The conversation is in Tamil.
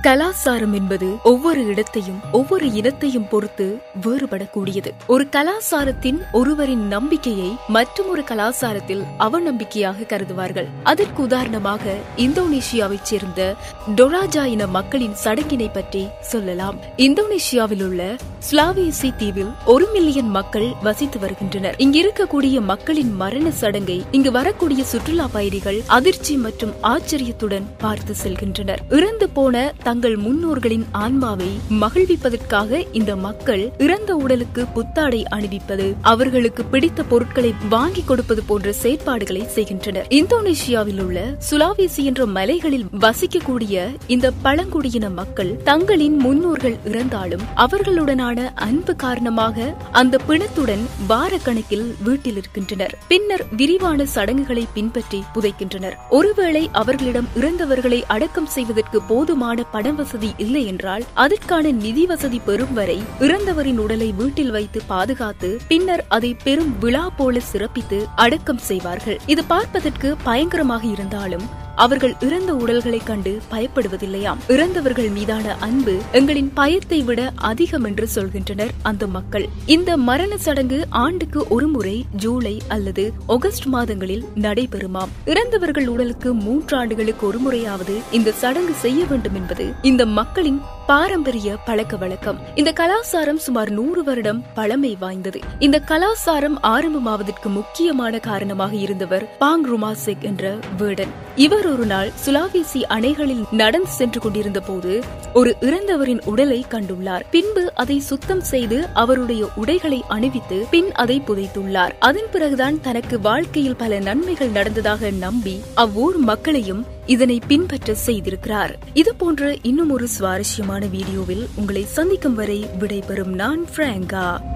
கலாசாரம் என்பது ஒவ்வொரு இடத்தையும் ஒவ்வொரு இனத்தையும் பொறுத்து வேறுபடக்கூடியது. ஒரு கலாசாரத்தின் ஒருவரின் நம்பிக்கையை மற்றொரு கலாசாரத்தில் அவநம்பிக்கையாக கருதுவார்கள். அதற்கு உதாரணமாக இந்தோனேஷியாவைச் சேர்ந்த டொராஜா இன மக்களின் சடங்கினை பற்றி சொல்லலாம். இந்தோனேஷியாவில் உள்ள சுலாவேசி தீவில் 1 மில்லியன் மக்கள் வசித்து வருகின்றனர். இங்கு இருக்கக்கூடிய மக்களின் மரண சடங்கை இங்கு வரக்கூடிய சுற்றுலா பயணிகள் அதிர்ச்சி மற்றும் ஆச்சரியத்துடன் பார்த்து செல்கின்றனர். இறந்து போன தங்கள் முன்னோர்களின் ஆன்மாவை மகிழ்விப்பதற்காக இந்த மக்கள் இறந்த உடலுக்கு புத்தாடை அணிவிப்பது, அவர்களுக்கு பிடித்த பொருட்களை வாங்கி கொடுப்பது போன்ற செயற்பாடுகளை செய்கின்றனர். இந்தோனேஷியாவில் உள்ள சுலாவேசி என்ற மலைகளில் வசிக்கக்கூடிய இந்த பழங்குடியின மக்கள் தங்களின் முன்னோர்கள் இறந்தாலும் அவர்களுடனான அன்பு காரணமாக அந்த பிணத்துடன் வாரக்கணக்கில் வீட்டில் இருக்கின்றனர். பின்னர் விரிவான சடங்குகளை பின்பற்றி புதைக்கின்றனர். ஒருவேளை அவர்களிடம் இறந்தவர்களை அடக்கம் செய்வதற்கு போதுமான பண வசதி இல்லை என்றால் அதற்கான நிதி வசதி பெறும் வரை இறந்தவரின் உடலை வீட்டில் வைத்து பாதுகாத்து பின்னர் அதை பெரும் விழா போல சிறப்பித்து அடக்கம் செய்வார்கள். இது பார்ப்பதற்கு பயங்கரமாக இருந்தாலும் அவர்கள் இறந்த உடல்களை கண்டு பயப்படுவதில்லையாம். இறந்தவர்கள் மீதான அன்பு எங்களின் பயத்தை விட அதிகம் என்று சொல்கின்றனர் அந்த மக்கள். இந்த மரண சடங்கு ஆண்டுக்கு ஒரு முறை ஜூலை அல்லது ஆகஸ்ட் மாதங்களில் நடைபெறுமாம். இறந்தவர்கள் உடலுக்கு 3 ஆண்டுகளுக்கு ஒரு முறையாவது இந்த சடங்கு செய்ய வேண்டும் என்பது இந்த மக்களின் பாரம்பரிய பழக்க வழக்கம். இந்த கலாசாரம் சுமார் 100 வருடம் பழமை வாய்ந்தது. இந்த கலாசாரம் ஆரம்பமாவதற்கு முக்கியமான காரணமாக இருந்தவர் பாங்க்ருமாசெக் என்ற வேடன். இவர் ஒரு நாள் சுலாவேசி அணைகளில் நடந்து சென்று கொண்டிருந்த போது ஒரு இறந்தவரின் உடலை கண்டுள்ளார். பின்பு அதை சுத்தம் செய்து அவருடைய உடைகளை அணிவித்து பின் அதை புதைத்துள்ளார். அதன் பிறகுதான் தனக்கு வாழ்க்கையில் பல நன்மைகள் நடந்ததாக நம்பி அவ்வூர் மக்களையும் இதனை பின்பற்ற செய்திருக்கிறார். இது போன்ற இன்னும் ஒரு சுவாரஸ்யமான வீடியோவில் உங்களை சந்திக்கும் வரை விடைபெறும் நான் பிராங்கா.